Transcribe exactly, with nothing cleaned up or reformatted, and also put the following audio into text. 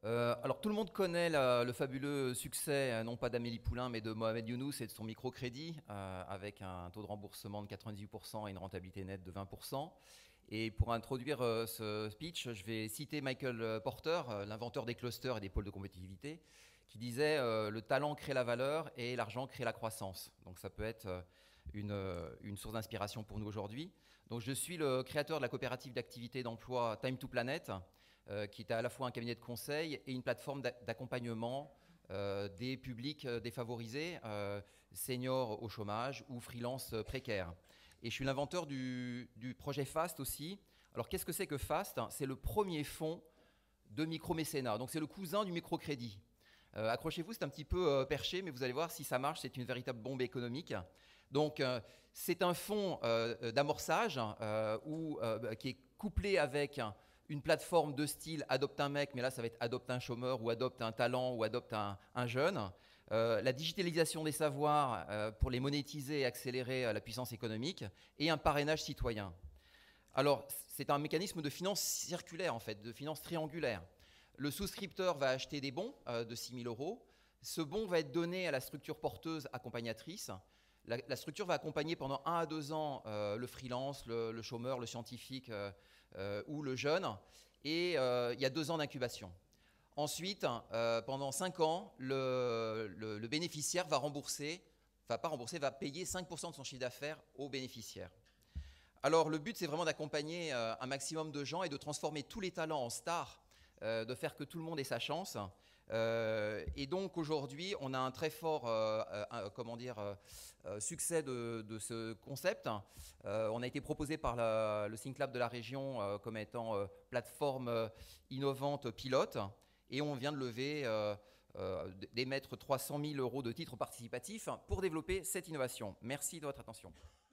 Euh, alors tout le monde connaît la- le fabuleux succès, euh, non pas d'Amélie Poulain, mais de Mohamed Younous et de son microcrédit, euh, avec un taux de remboursement de quatre-vingt-dix pour cent et une rentabilité nette de vingt pour cent. Et pour introduire euh, ce speech, je vais citer Michael Porter, euh, l'inventeur des clusters et des pôles de compétitivité, qui disait euh, le talent crée la valeur et l'argent crée la croissance. Donc ça peut être euh, une, euh, une source d'inspiration pour nous aujourd'hui. Donc je suis le créateur de la coopérative d'activité d'emploi Time to Planet, euh, qui est à la fois un cabinet de conseil et une plateforme d'accompagnement euh, des publics euh, défavorisés, euh, seniors au chômage ou freelance euh, précaires. Et je suis l'inventeur du, du projet FAST aussi. Alors qu'est-ce que c'est que FAST? C'est le premier fonds de micro-mécénat. Donc c'est le cousin du microcrédit. Euh, accrochez-vous, c'est un petit peu euh, perché, mais vous allez voir si ça marche, c'est une véritable bombe économique. Donc euh, c'est un fonds euh, d'amorçage euh, où, euh, qui est couplé avec une plateforme de style adopte un mec, mais là ça va être adopte un chômeur ou adopte un talent ou adopte un, un jeune. Euh, la digitalisation des savoirs euh, pour les monétiser et accélérer euh, la puissance économique, et un parrainage citoyen. Alors, c'est un mécanisme de finance circulaire, en fait, de finance triangulaire. Le souscripteur va acheter des bons euh, de six mille euros. Ce bon va être donné à la structure porteuse accompagnatrice. La, la structure va accompagner pendant un à deux ans euh, le freelance, le, le chômeur, le scientifique euh, euh, ou le jeune. Et euh, il y a deux ans d'incubation. Ensuite, euh, pendant cinq ans, le, le, le bénéficiaire va rembourser, va pas rembourser, va payer cinq pour cent de son chiffre d'affaires au bénéficiaire. Alors le but, c'est vraiment d'accompagner euh, un maximum de gens et de transformer tous les talents en stars, euh, de faire que tout le monde ait sa chance. Euh, et donc aujourd'hui, on a un très fort euh, euh, comment dire, euh, succès de, de ce concept. Euh, on a été proposé par la, le Think Lab de la région euh, comme étant euh, plateforme euh, innovante pilote. Et on vient de lever, euh, euh, d'émettre trois cent mille euros de titres participatifs pour développer cette innovation. Merci de votre attention.